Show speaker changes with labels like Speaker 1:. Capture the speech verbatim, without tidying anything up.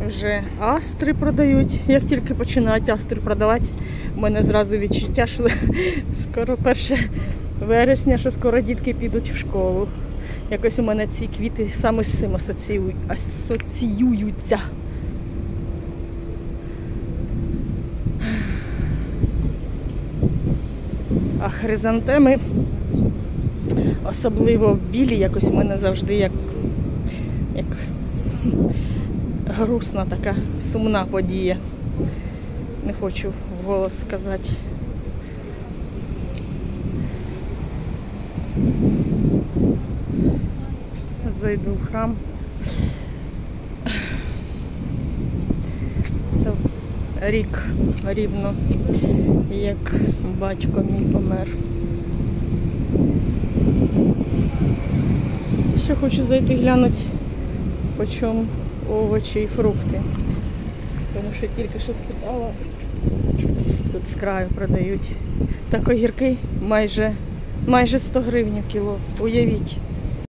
Speaker 1: вже астри продають. Як тільки починають астри продавати, у мене зразу відчуття, що скоро перше вересня, що скоро дітки підуть в школу. Якось у мене ці квіти саме з цим асоціюються. А хризантеми, особливо білі, якось у мене завжди як, як грустна така, сумна подія. Не хочу вголос сказати. Зайду в храм. Це рік рівно, як батько мій помер. Ще хочу зайти глянути, по чому овочі і фрукти. Тому що тільки що спитала, тут з краю продають. Так огірки майже, майже сто гривень кіло, уявіть.